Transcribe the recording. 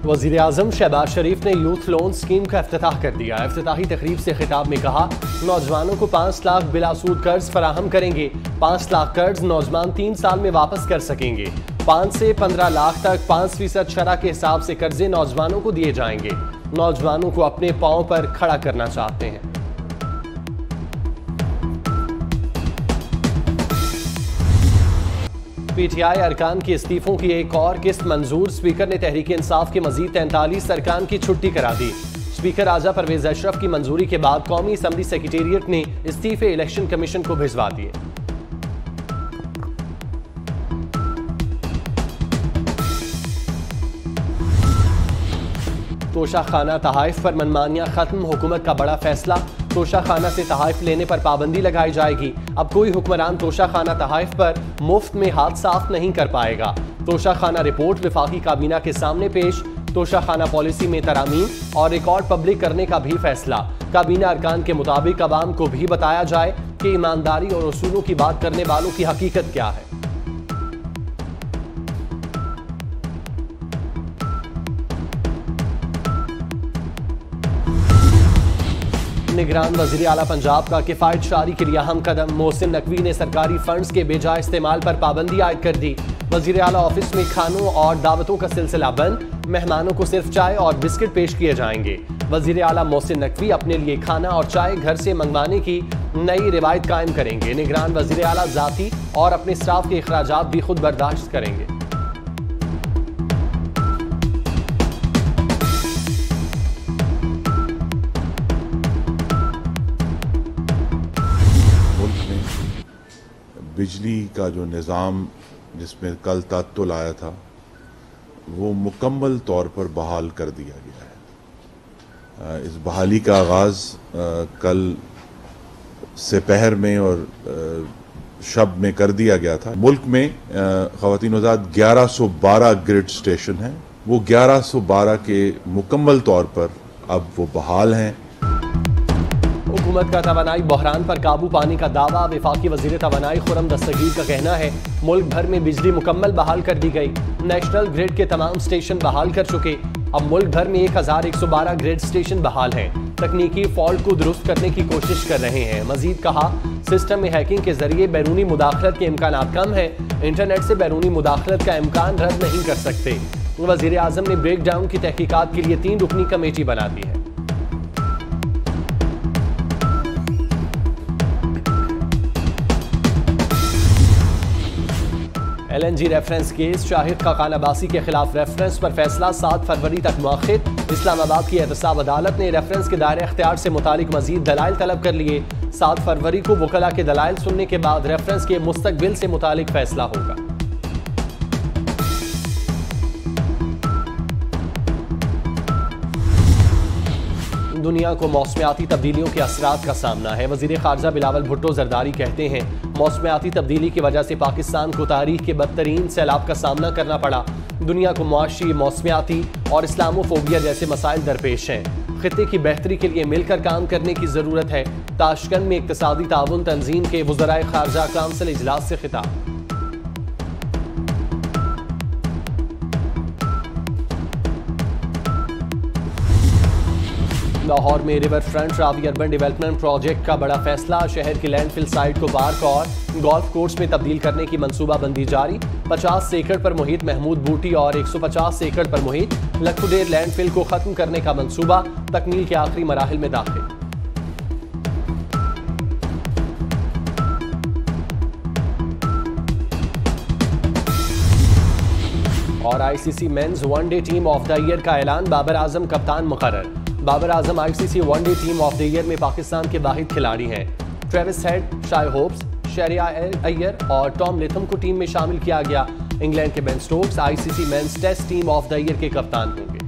वज़ीर आज़म शहबाज शरीफ ने youth loan scheme का इफ्तिताह कर दिया। इफ्तिताही तकरीब से खिताब में कहा, नौजवानों को 5 लाख बिलासूद कर्ज फराहम करेंगे। 5 लाख कर्ज नौजवान 3 साल में वापस कर सकेंगे। 5 से 15 लाख तक 5% शरह के हिसाब से कर्जे नौजवानों को दिए जाएंगे। नौजवानों को अपने पांव पर खड़ा करना चाहते हैं। पीटीआई अरकान के इस्तीफों की एक और किस्त मंजूर। स्पीकर ने तहरीक इंसाफ के मजीद 43 अरकान की छुट्टी करा दी। स्पीकर राजा परवेज अशरफ की मंजूरी के बाद कौमी असम्बली सेक्रेटेरिएट ने इस्तीफे इलेक्शन कमीशन को भिजवा दिए। तोशाखाना तहाइफ पर मनमानियां खत्म, हुकूमत का बड़ा फैसला। तोशाखाना से तहाइफ लेने पर पाबंदी लगाई जाएगी। अब कोई हुक्मरान तोशाखाना तहाइफ पर मुफ्त में हाथ साफ नहीं कर पाएगा। तोशाखाना रिपोर्ट विफाकी काबीना के सामने पेश। तोशाखाना पॉलिसी में तरामीम और रिकॉर्ड पब्लिक करने का भी फैसला। काबीना अरकान के मुताबिक अवाम को भी बताया जाए कि ईमानदारी और उसूलों की बात करने वालों की हकीकत क्या है। निगरान वज़ीर आला पंजाब का किफ़ायत शारी के लिए अहम कदम। मोहसिन नकवी ने सरकारी फंड्स के बेजा इस्तेमाल पर पाबंदी आयद कर दी। वज़ीर आला ऑफिस में खानों और दावतों का सिलसिला बंद। मेहमानों को सिर्फ चाय और बिस्किट पेश किए जाएंगे। वज़ीर आला मोहसिन नकवी अपने लिए खाना और चाय घर से मंगवाने की नई रिवायत कायम करेंगे। निगरान वज़ीर आला ज़ाती और अपने स्टाफ के अखराजात भी खुद बर्दाश्त करेंगे। बिजली का जो निज़ाम जिसमें कल तात्तुल आया था वो मुकम्मल तौर पर बहाल कर दिया गया है। इस बहाली का आगाज़ कल सेपहर में और शब में कर दिया गया था। मुल्क में ख़वातीन आज़ाद 1112 ग्रिड स्टेशन हैं। वो 1112 के मुकम्मल तौर पर अब वो बहाल हैं। हुकूमत का तवानाई बहरान पर काबू पाने का दावा। वफाकी वज़ीर तवानाई खुर्रम दस्तगीर का कहना है, मुल्क भर में बिजली मुकम्मल बहाल कर दी गई। नेशनल ग्रिड के तमाम स्टेशन बहाल कर चुके। अब मुल्क भर में 1112 ग्रिड स्टेशन बहाल हैं। तकनीकी फॉल्ट को दुरुस्त करने की कोशिश कर रहे हैं। मजीद कहा, सिस्टम में हैकिंग के जरिए बैरूनी मुदाखलत के इम्कान कम है। इंटरनेट से बैरूनी मुदाखलत का इम्कान रद्द नहीं कर सकते। वज़ीर आज़म ने ब्रेक डाउन की तहकीकात के लिए 3 रुकनी कमेटी बना दी है। LNG reference case. Shahid Khaqan Abbasi के खिलाफ रेफरेंस पर फैसला 7 फरवरी तक मुअख्खर। इस्लामाबाद की एहतसाब अदालत ने रेफरेंस के दायरे अख्तियार से मुतालिक मजीद दलाइल तलब कर लिए। 7 फरवरी को वकला के दलाइल सुनने के बाद रेफरेंस के मुस्तकबिल से मुतालिक फैसला होगा। दुनिया को मौसमियाती तब्दीलियों के असरात का सामना है। वज़ीर ख़ारजा बिलावल भुट्टो ज़रदारी कहते हैं, मौसमियाती तब्दीली की वजह से पाकिस्तान को तारीख के बदतरीन सैलाब का सामना करना पड़ा। दुनिया को मुआशी, मौसमियाती और इस्लामोफोबिया जैसे मसाइल दरपेश हैं। खित्ते की बेहतरी के लिए मिलकर काम करने की ज़रूरत है। ताशकंद में इक़्तिसादी ताउन तंजीम के वज़राए ख़ारजा काउंसिल इजलास से खिताब। लाहौर में river front Ravi urban development project का बड़ा फैसला। शहर की लैंडफिल साइट को पार्क और गोल्फ कोर्स में तब्दील करने की मंसूबाबंदी जारी। 50 एकड़ पर मुहित महमूद बूटी और 150 एकड़ पर मुहित लखुडेर लैंडफिल को खत्म करने का मंसूबा तकमील के आखिरी मराहिल में दाखिल। और ICC men's one day team of the year का ऐलान। बाबर आजम कप्तान मुकर्रर। Babar Azam ICC one day team of the year में पाकिस्तान के वाहिद खिलाड़ी हैं। Travis Head, Shai Hopes, Shreyas Iyer और टॉम लिथम को टीम में शामिल किया गया। इंग्लैंड के Ben Stokes ICC men's test team of the year के कप्तान होंगे।